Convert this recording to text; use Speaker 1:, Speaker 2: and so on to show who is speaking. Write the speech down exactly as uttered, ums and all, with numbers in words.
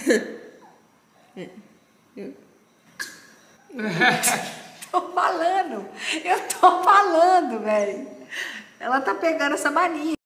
Speaker 1: Tô falando, eu tô falando, velho. Ela tá pegando essa mania.